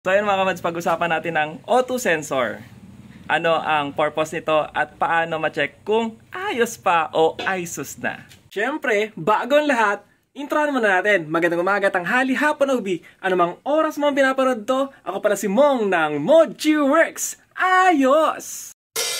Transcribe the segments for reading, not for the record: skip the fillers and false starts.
So ayun mga kamads, pag-usapan natin ang O2 sensor. Ano ang purpose nito at paano ma-check kung ayos pa o ayos na. Siyempre, bago ang lahat, introan muna natin. Magandang umaga, tanghali, hapon o gabi. Anumang oras mo pinapanood to, ako pala si Mong ng Moji Works. Ayos!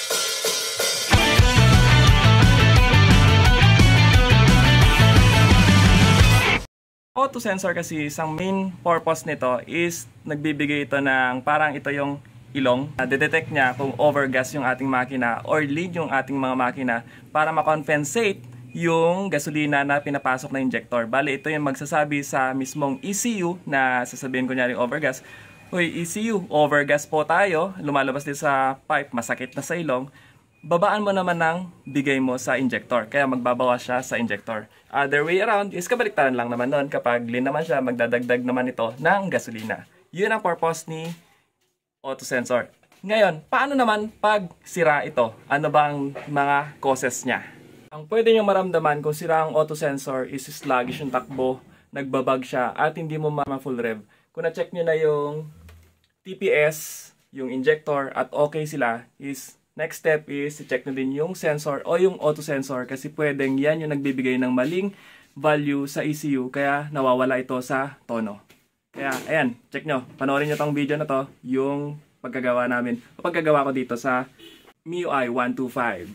O2 sensor kasi, isang main purpose nito is nagbibigay ito ng parang ito yung ilong. Detect niya kung overgas yung ating makina or lead yung ating mga makina para ma-compensate yung gasolina na pinapasok na injector. Bale, ito yung magsasabi sa mismong ECU na sasabihin ko niya rin overgas. Uy, ECU, overgas po tayo, lumalabas din sa pipe, masakit na sa ilong. Babaan mo naman ng bigay mo sa injector, kaya magbabawas siya sa injector. Other way around is kabaliktaran lang naman nun. Kapag lean naman siya, magdadagdag naman ito ng gasolina. Yun ang purpose ni O2 sensor. Ngayon, paano naman pag sira ito? Ano bang mga causes niya? Ang pwede nyo maramdaman kung sira ang O2 sensor is sluggish yung takbo, nagbabag siya, at hindi mo ma-full rev. Kung na-check nyo na yung TPS, yung injector, at okay sila, is next step is i-check na din yung sensor o yung O2 sensor kasi pwedeng yan yung nagbibigay ng maling value sa ECU kaya nawawala ito sa tono. Kaya ayan, check nyo. Panoorin nyo tong video na to, yung pagkagawa namin. O pagkagawa ko dito sa MIUI 125.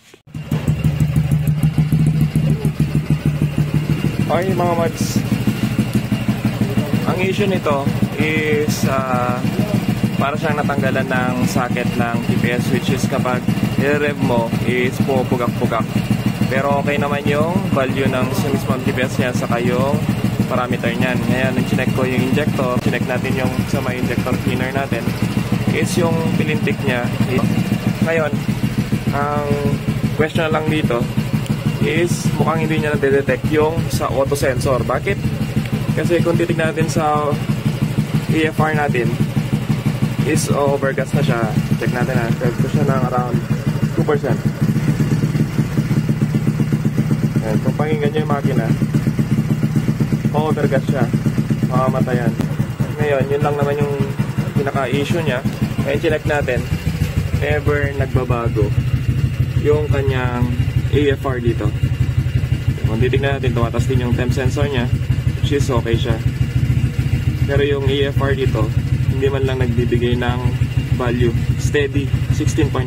Okay mga mods. Ang issue nito is para siyang natanggalan ng socket ng TPS which is kapag i-rev mo is pupugak-pugak. Pero okay naman yung value ng mismong TPS niya saka yung parameter niyan. Ngayon, chinek ko yung injector. Chinek natin yung sa may injector cleaner natin is yung pilintik niya. Ngayon, ang question lang dito is mukhang hindi niya na-detect yung sa O2 sensor. Bakit? Kasi kung titignan natin sa EFR natin is overgas na siya. Check natin na. Pwede siya ng around 2%. Ayan, kung pakinggan nyo yung makina, overgas siya. Mamamatayan. Ngayon, yun lang naman yung pinaka-issue niya. Ngayon, chinek natin. Never nagbabago yung kanyang AFR dito. Kung titignan natin, tumatas din yung temp sensor niya, which is okay siya. Pero yung AFR dito, hindi man lang nagbibigay ng value. Steady, 16.5.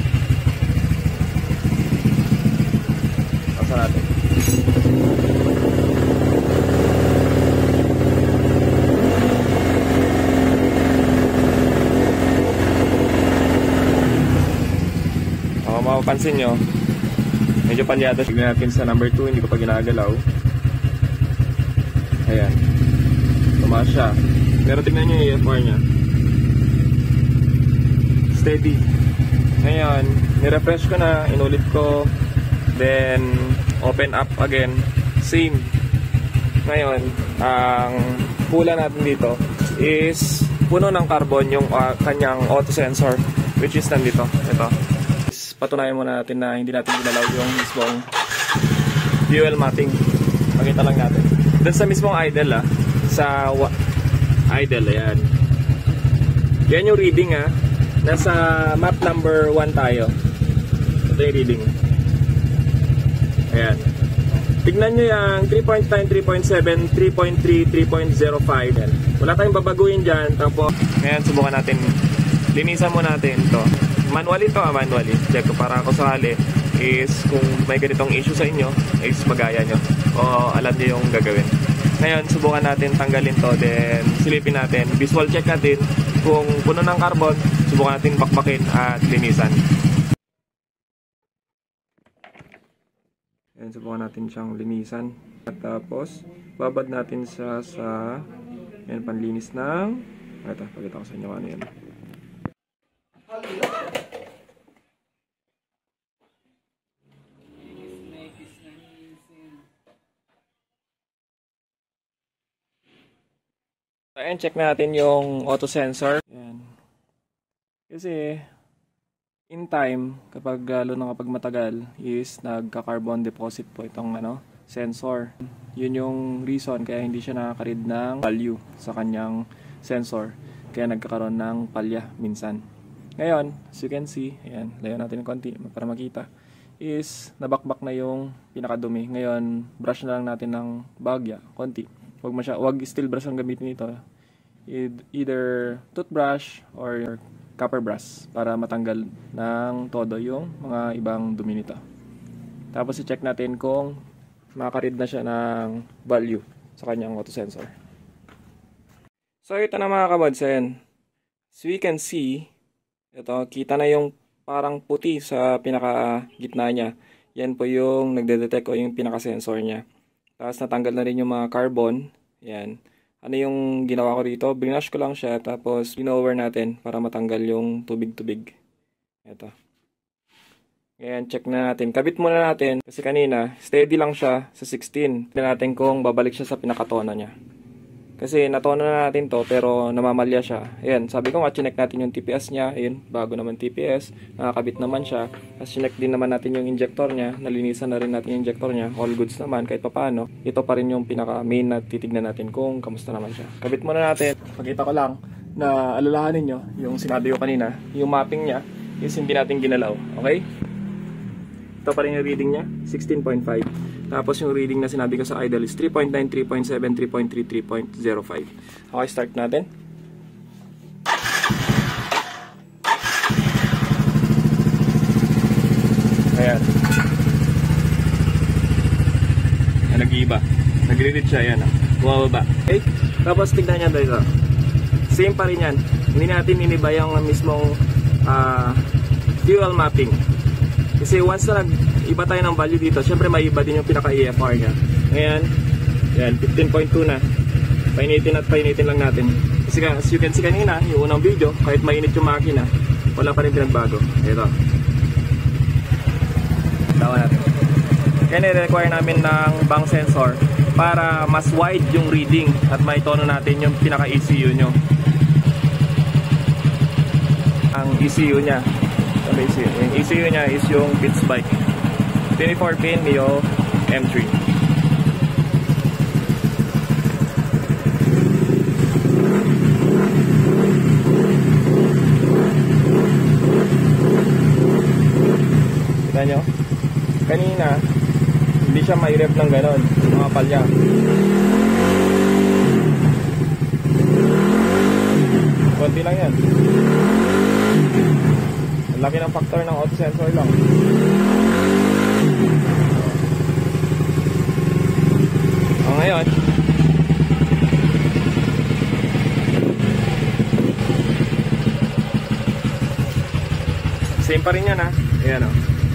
Pasa natin. Kung mapapansin nyo, medyo palyado. Tignan natin sa number 2, hindi ko pa ginagalaw. Ayan. Tumaas siya. Pero tignan nyo yung EFR nya. Steady. Ngayon, nirefresh ko na, inulit ko, then open up again. Same. Ngayon, ang pula natin dito is puno ng carbon yung kanyang O2 sensor, which is nandito. Ito. Patunayan muna natin na hindi natin ginalaw yung mismong fuel mapping. Pakita lang natin. Doon sa mismong idle sa idle, ayan. Yan yung reading nasa map number 1 tayo. Ito yung reading. Ayan. Tignan nyo yung 3.9, 3.7, 3.3, 3.05. Yan. Wala tayong babaguhin dyan. Tapos, ayan, subukan natin. Linisan mo natin ito. Manually ito, manually. Check ko para ako sakali is kung may ganitong issue sa inyo, is magaya nyo. O alam nyo yung gagawin. Ngayon, subukan natin tanggalin to, then silipin natin. Visual check natin kung puno ng carbon, subukan natin bakbakin at linisan. Ayan, subukan natin siyang linisan. At tapos, babad natin sa ayan, panlinis ng ito, pakita ko sa inyo ano yan. Ayan, check natin yung O2 sensor. Ayan. Kasi, in time, kapag lalo na kapag matagal, is nagka-carbon deposit po itong sensor. Yun yung reason kaya hindi siya nakaka-read ng value sa kanyang sensor. kaya nagkakaroon ng palya minsan. Ngayon, as you can see, ayan, layo natin ng konti para makita, is nabakbak na yung pinakadumi. Ngayon, brush na lang natin ng bahagya, konti. Wag steel brush ang gamitin ito. Either toothbrush or copper brush para matanggal ng todo yung mga ibang dumi nito. Tapos i-check natin kung makaread na siya ng value sa kanyang auto sensor. So ito na mga kabadsen. So we can see, ito, kita na yung parang puti sa pinaka-gitna niya. Yan po yung nagde-detect o yung pinaka-sensor niya. Tapos natanggal na rin yung mga carbon. Yan. Ano yung ginawa ko dito? Binash ko lang siya, tapos pinover natin para matanggal yung tubig-tubig. Ito. Ayan, check na natin. Kabit muna natin kasi kanina, steady lang siya sa 16. Tignan natin kung babalik siya sa pinakatona niya. Kasi natona na natin to pero namamalya siya. Ayan, sabi ko nga, chinek natin yung TPS niya. Ayan, bago naman TPS. Nakakabit naman siya. Tapos chinek din naman natin yung injector niya. Nalinisan na rin natin yung injector niya. All goods naman kahit papaano. Ito pa rin yung pinaka main na titignan natin kung kamusta naman siya. Kabit muna natin. Pakita ko lang na alalahanin nyo yung sinabi ko kanina. Yung mapping niya is hindi natin ginalaw. Okay? Ito pa rin yung reading niya. 16.5. Tapos yung reading na sinabi ko sa idle is 3.9, 3.7, 3.3, 3.05. Okay, start natin. Ayan. Nag-iiba. Nag-read siya, ayan. Bumababa. Okay? Tapos tignan niya dito. Same pa rin yan. Hindi natin iniba yung mismong fuel mapping. Kasi once na nag-iba tayo ng value dito, syempre may iba din yung pinaka-EFR niya. Ngayon, yan, 15.2 na. Painitin at painitin lang natin. Kasi as you can see kanina, yung unang video, kahit mainit yung makina, wala pa rin pinagbago. Ito. Tawa natin. Kaya nire-require namin ng bank sensor para mas wide yung reading at may tono natin yung pinaka-ECU nyo. Ang ECU niya. Yung ECU niya is yung Beats Bike 24-pin Neo M3. Kita nyo? Kanina hindi siya mai-rev ng ganon, mga palya. Konti lang yan. Laki ng factor ng auto sensor lang. O ngayon, same pa rin yan ha. Ayan o.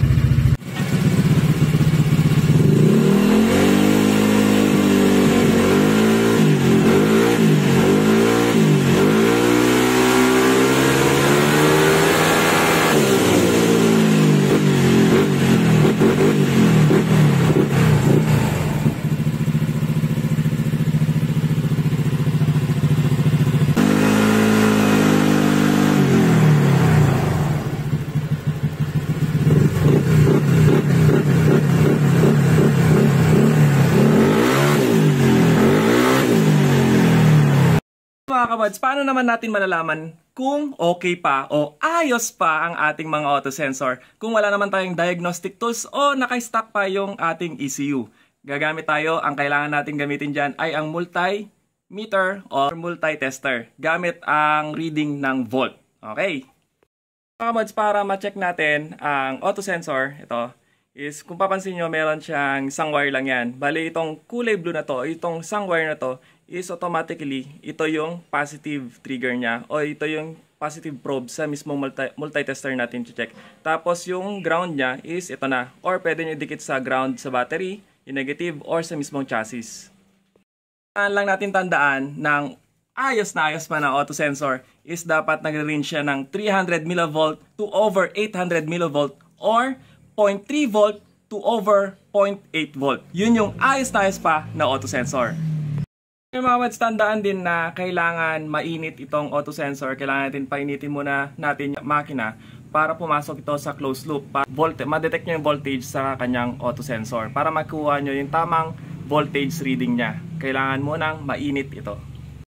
Mga kabads, paano naman natin malalaman kung okay pa o ayos pa ang ating mga auto sensor kung wala naman tayong diagnostic tools o naka-stock pa yung ating ECU? Gagamit tayo, ang kailangan natin gamitin dyan ay ang multimeter or multi-tester gamit ang reading ng volt. Okay? Mga kabads, para ma-check natin ang auto sensor, ito is kung papansin nyo, meron siyang isang wire lang yan. Bali, itong kulay blue na to, itong isang wire na to, is automatically, ito yung positive trigger niya o ito yung positive probe sa mismong multi-tester natin to check. Tapos yung ground niya is ito na, or pwede nyo dikit sa ground sa battery, yung negative, or sa mismong chassis. Lang natin tandaan ng ayos na ayos pa na auto sensor is dapat nagre-range siya ng 300 mV to over 800 mV or 0.3 volt to over 0.8 volt. Yun yung ayos na ayos pa na auto sensor. Yung mga wads, tandaan din na kailangan mainit itong auto sensor. Kailangan natin painitin muna natin yung makina para pumasok ito sa closed loop. Ma-detect nyo yung voltage sa kanyang auto sensor. Para makuha nyo yung tamang voltage reading niya, kailangan mo nang mainit ito.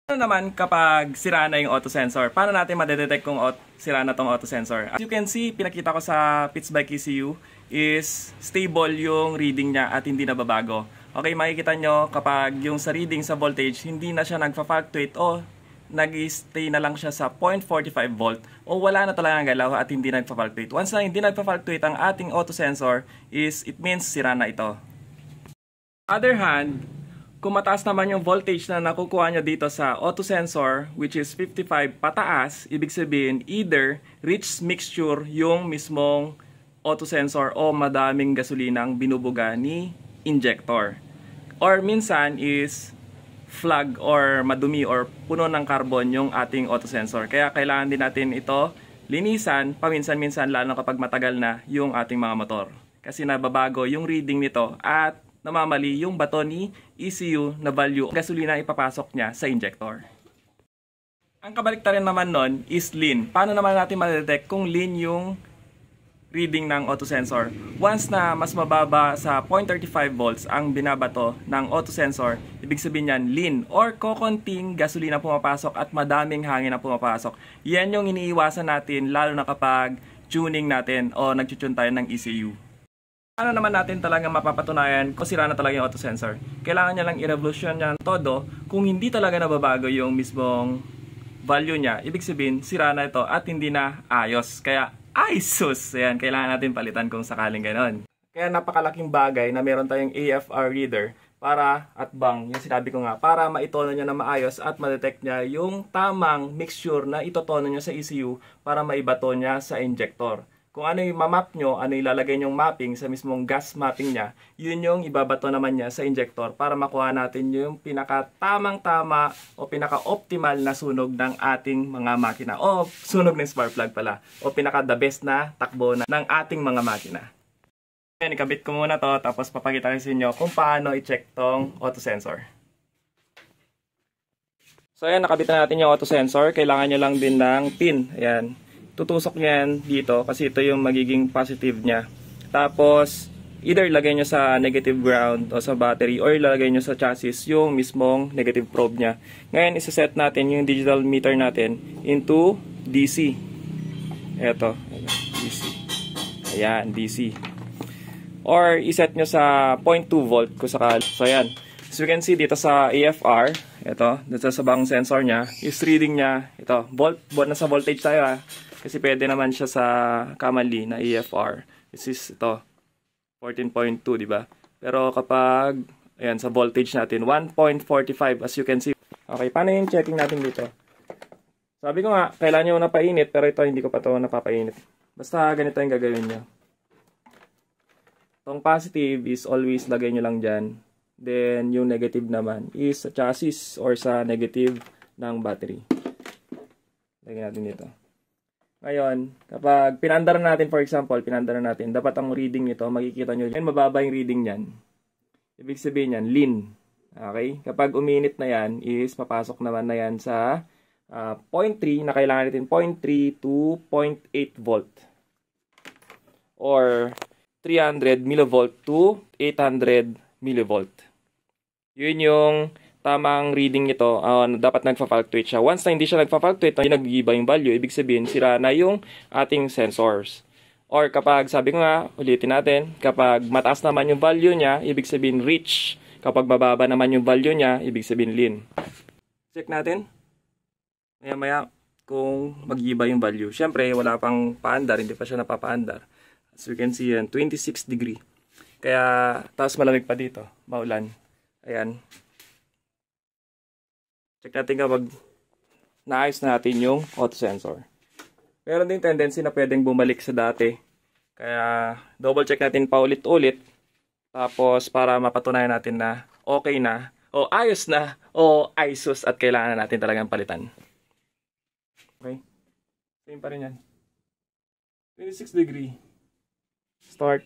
Ano naman kapag sira na yung auto sensor? Paano natin madedetect kung sira na tong auto sensor? As you can see, pinakita ko sa PitsBike ECU is stable yung reading niya at hindi nababago. Okay, makikita nyo kapag yung sa reading sa voltage, hindi na siya nagfa-fluctuate o nag-stay na lang siya sa 0.45 volt o wala na talagang galaw at hindi nagfa-fluctuate. Once na hindi nagfa-fluctuate ang ating auto sensor, it means sira na ito. Other hand, kung mataas naman yung voltage na nakukuha nyo dito sa auto sensor, which is 55 pataas, ibig sabihin either rich mixture yung mismong auto sensor o madaming gasolinang binubuga ni injector. Or minsan is flag or madumi or puno ng carbon yung ating auto sensor. Kaya kailangan din natin ito linisan paminsan-minsan lalo kapag matagal na yung ating mga motor. Kasi nababago yung reading nito at namamali yung bato ni ECU na value gasolina ipapasok niya sa injector. Ang kabaliktaran naman nun is lean. Paano naman natin ma-detect kung lean yung reading ng auto sensor? Once na mas mababa sa 0.35 volts ang binabato ng auto sensor, ibig sabihin yan lean or kokonting gasolina pumapasok at madaming hangin na pumapasok. Yan yung iniiwasan natin lalo na kapag tuning natin o nagtutune tayo ng ECU. Ano naman natin talaga mapapatunayan kung sira na talaga yung auto sensor? Kailangan niya lang i-revolution niya todo. Kung hindi talaga nababago yung mismong value niya, ibig sabihin sira na ito at hindi na ayos. Kaya ay sus! Ayan, kailangan natin palitan kung sakaling ganon. Kaya napakalaking bagay na meron tayong AFR reader para at bang, yung sinabi ko nga, para maitono niya na maayos at ma-detect niya yung tamang mixture na itotono niya sa ECU para maibato niya sa injector. Kung ano yung mamap nyo, ano ilalagay nyong mapping sa mismong gas mapping niya, yun yung ibabato naman niya sa injector para makuha natin yung pinaka-tamang-tama o pinaka-optimal na sunog ng ating mga makina. O sunog ng spark plug pala. O pinaka-the best na takbo na ng ating mga makina. Ayan, ikabit ko muna to tapos papakita ko sa inyo kung paano i-check tong auto sensor. So ayan, nakabit na natin yung auto sensor. Kailangan nyo lang din ng pin. Ayan. Tutusok niyan dito kasi ito yung magiging positive niya. Tapos, either lagay nyo sa negative ground o sa battery or ilagay nyo sa chassis yung mismong negative probe niya. Ngayon, isa-set natin yung digital meter natin into DC. Eto, DC. Ayan, DC. Or, iset nyo sa 0.2 volt kung sakali. So, ayan. So, you can see dito sa AFR, ito, dito sa bang sensor niya, is reading niya, ito, nasa voltage tayo ha. Kasi pwede naman siya sa Kamali na AFR. This is ito, 14.2, di ba? Pero kapag, ayan, sa voltage natin, 1.45 as you can see. Okay, paano yung checking natin dito? Sabi ko nga, kailangan nyo napainit, pero ito hindi ko pa ito napapainit. Basta ganito yung gagawin nyo. Itong positive is always lagay nyo lang dyan. Then, yung negative naman is sa chassis or sa negative ng battery. Lagyan natin dito. Ngayon, kapag pinandar natin, for example, dapat ang reading nito, makikita nyo yan, mababa yung reading niyan. Ibig sabihin yan, lean. Okay? Kapag uminit na yan, is papasok naman na yan sa 0.3, na kailangan natin 0.3 to 0.8 volt. Or 300 millivolt to 800 millivolt. Yun yung tamang reading nito, dapat nagfa-fluctuate siya. Once na hindi siya nagfa-fluctuate, nag-iiba yung value, ibig sabihin, sira na yung ating sensors. Or kapag, sabi ko nga, ulitin natin, kapag mataas naman yung value niya, ibig sabihin rich. Kapag bababa naman yung value niya, ibig sabihin lean. Check natin. Maya-maya kung mag-iiba yung value. Siyempre, wala pang paandar, hindi pa siya napapaandar. As you can see yan, 26 degree. Kaya, tapos malamig pa dito, maulan. Ayan. Check natin kapag naayos natin yung auto sensor. Meron din tendency na pwedeng bumalik sa dati. Kaya double check natin paulit-ulit. Tapos para mapatunayan natin na okay na, o ayos na, o ayos at kailangan natin talagang palitan. Okay? Same pa rin yan. 26 degree. Start.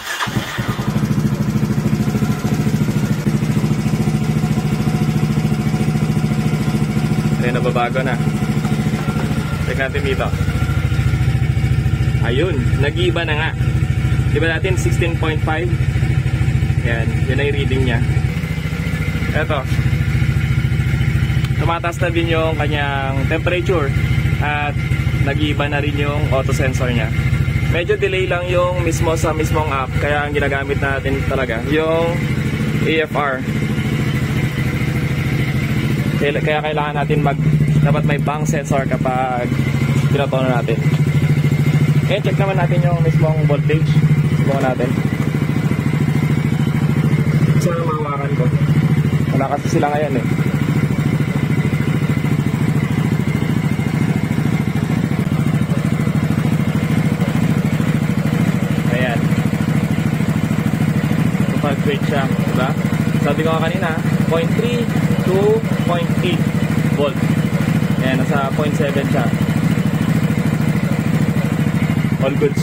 Ayun, nababago na. Check natin dito. Ayun, nag-iiba na nga. Diba natin 16.5? Yan, yun ang reading niya. Eto. tumataas na din yung kanyang temperature at nag-iiba na rin yung auto sensor niya. Medyo delay lang yung mismo sa mismong app, kaya ang ginagamit natin talaga yung AFR. Kaya kailangan natin dapat may bank sensor kapag pinatono natin. Ngayon, check naman natin yung mismong voltage. Subukan natin. Saan ang mahawakan ko? Wala kasi sila ngayon eh. Ayan. Fluctuate siya, diba? Sabi ko kanina, 0.3 to 0.8 volt. Ayan, nasa 0.7 siya. All goods.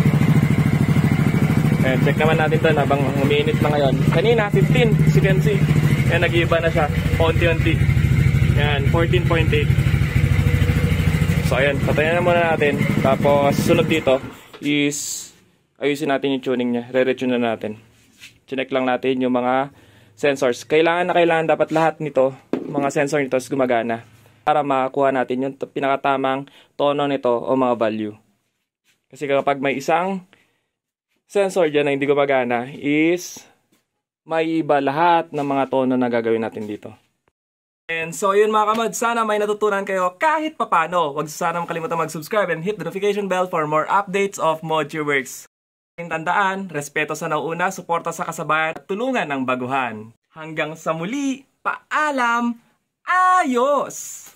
Ayan, check naman natin ito habang umiinit na ngayon. Kanina, 15, as you can see. Ayan, nag-iiba na siya. Paunti-unti. Ayan, 14.8. So, ayan, patayin na muna natin. Tapos, sunod dito is ayusin natin yung tuning niya. Re-retune na natin. Chinek lang natin yung mga sensors. Kailangan dapat lahat nito, mga sensor nito is gumagana para makakuha natin yung pinakatamang tono nito o mga value. Kasi kapag may isang sensor dyan na hindi gumagana is may iba lahat ng mga tono na gagawin natin dito. And so yun mga kamad, sana may natutunan kayo kahit papano. Huwag sana makalimutan mag-subscribe and hit the notification bell for more updates of ModuWorks. Tandaan, respeto sa nauuna, suporta sa kasabayan at tulungan ng baguhan. Hanggang sa muli, paalam, ayos!